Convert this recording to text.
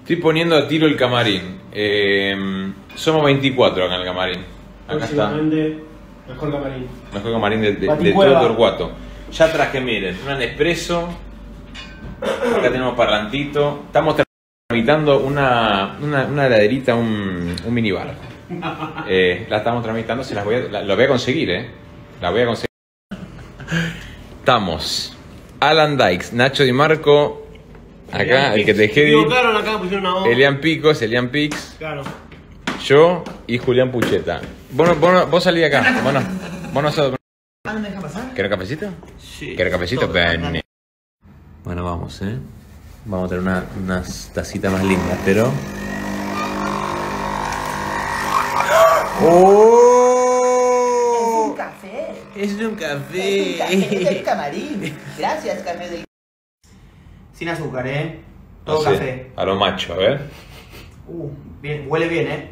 Estoy poniendo a tiro el camarín. Somos 24 acá en el camarín. Acá está. Mejor camarín. Mejor camarín de todo Torcuato. Ya traje, miren, un Nespresso. Acá tenemos parlantito. Estamos tramitando una heladerita, un minibar. La estamos tramitando, lo voy a conseguir, La voy a conseguir. Estamos. Alan Dykes, Nacho Di Marco. Acá, el que te dejé. Equivocaron acá, pusieron una voz. Elian Pix. Claro. Yo y Julián Pucheta. Vos salí de acá. Vos no sos. ¿No me deja pasar? ¿Querés cafecito? Sí. ¿Querés cafecito? Bueno, vamos, Vamos a tener unas tacitas más lindas, pero. ¡Oh! Es un café. Es un café. Es un café del camarín. Gracias, café del. Sin azúcar, Todo No sé, café. a lo macho, a ver. Bien, huele bien,